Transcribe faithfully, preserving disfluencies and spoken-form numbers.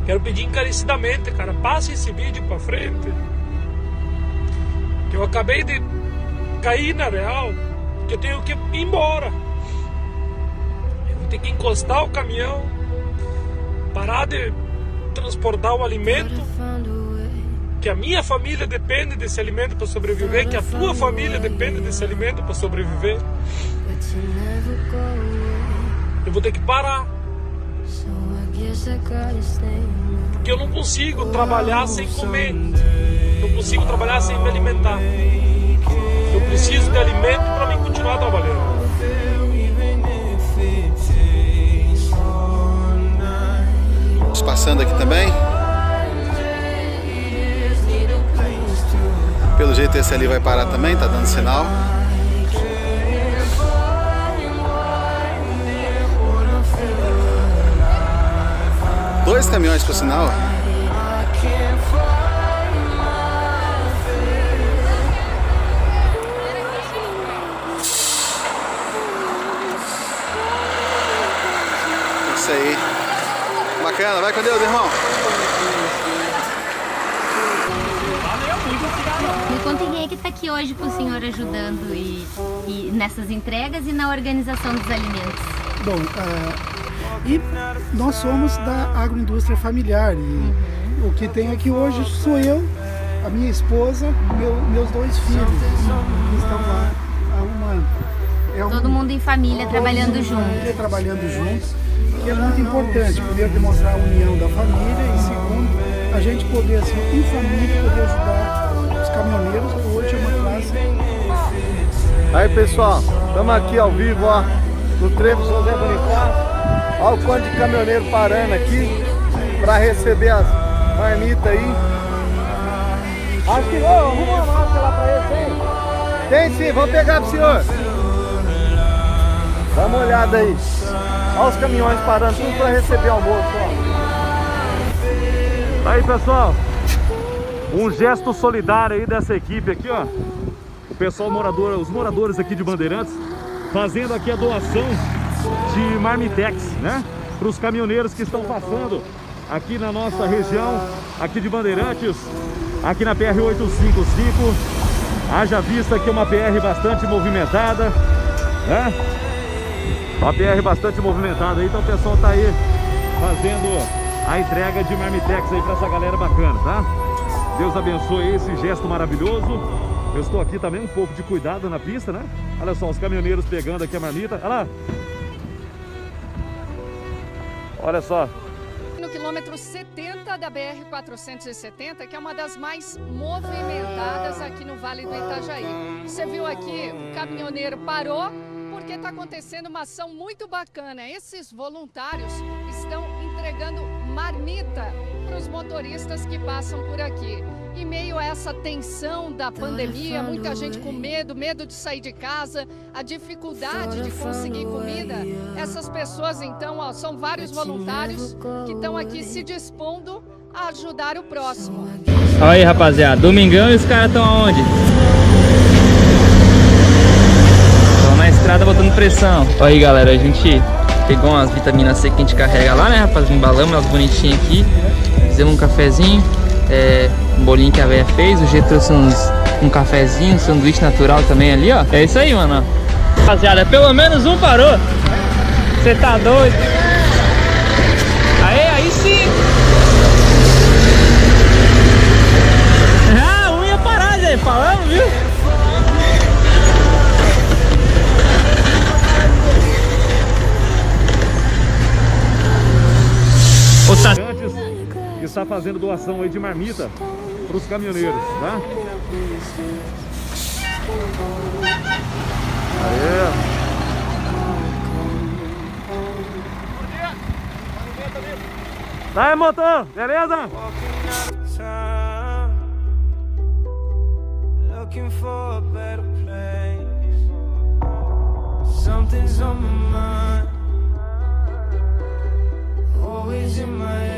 Quero pedir encarecidamente, cara, passe esse vídeo pra frente. Que eu acabei de cair na real, que eu tenho que ir embora. Eu vou ter que encostar o caminhão, parar de transportar o alimento, que a minha família depende desse alimento para sobreviver, que a tua família depende desse alimento para sobreviver. Eu vou ter que parar, porque eu não consigo trabalhar sem comer, não consigo trabalhar sem me alimentar. Eu preciso de alimento para mim continuar trabalhando. Passando aqui também. Pelo jeito esse ali vai parar também, tá dando sinal. Dois caminhões por sinal. Isso aí. Bacana, vai com Deus, irmão. Me conta quem é que está aqui hoje com o senhor ajudando e, e nessas entregas e na organização dos alimentos. Bom, uh, e nós somos da agroindústria familiar e uhum. o que tem aqui hoje sou eu, a minha esposa, meu, meus dois filhos que estão lá arrumando. É um, todo mundo em família, trabalhando junto. Família, trabalhando juntos, que é muito importante. Primeiro, demonstrar a união da família e segundo, a gente poder, assim, em família, poder ajudar os caminhoneiros, que hoje é uma classe. Aí, pessoal, estamos aqui ao vivo, ó, no trevo José Bonifácio. Olha o quanto de caminhoneiro parando aqui para receber as marmitas aí. Acho que, ô, arruma uma máscara lá para ele, tem? Tem sim, vamos pegar pro senhor. Dá uma olhada aí. Olha os caminhões parando, tudo para receber almoço, ó. Aí, pessoal, um gesto solidário aí dessa equipe aqui, ó. O pessoal morador, os moradores aqui de Bandeirantes, fazendo aqui a doação de marmitex, né? Para os caminhoneiros que estão passando aqui na nossa região, aqui de Bandeirantes, aqui na P R oitocentos e cinquenta e cinco. Haja vista que é uma P R bastante movimentada, né? Uma P R bastante movimentada aí, então o pessoal tá aí fazendo a entrega de marmitex aí para essa galera bacana, tá? Deus abençoe esse gesto maravilhoso. Eu estou aqui também um pouco de cuidado na pista, né? Olha só, os caminhoneiros pegando aqui a marmita. Olha lá. Olha só. No quilômetro setenta da B R quatrocentos e setenta, que é uma das mais movimentadas aqui no Vale do Itajaí. Você viu aqui, o caminhoneiro parou porque está acontecendo uma ação muito bacana. Esses voluntários estão entregando marmita para os motoristas que passam por aqui. Em meio a essa tensão da pandemia, muita gente com medo, medo de sair de casa, a dificuldade de conseguir comida, essas pessoas então, ó, são vários voluntários que estão aqui se dispondo a ajudar o próximo. Olha aí, rapaziada, domingão e os caras estão aonde? Estão na estrada botando pressão. Olha aí, galera, a gente pegou umas vitaminas C que a gente carrega lá, né, rapaz? Embalamos elas bonitinhas aqui, fizemos um cafezinho. É, um bolinho que a véia fez, o G trouxe uns, um cafezinho, um sanduíche natural também ali, ó. É isso aí, mano. Rapaziada, pelo menos um parou. Você tá doido? Aí, aí sim. Ah, um ia parar, Zé. Falando, viu? Ô, tá... que está fazendo doação aí de marmita para os caminhoneiros, tá? Aê. Tá aí, motor, beleza? Something's on my mind, always in my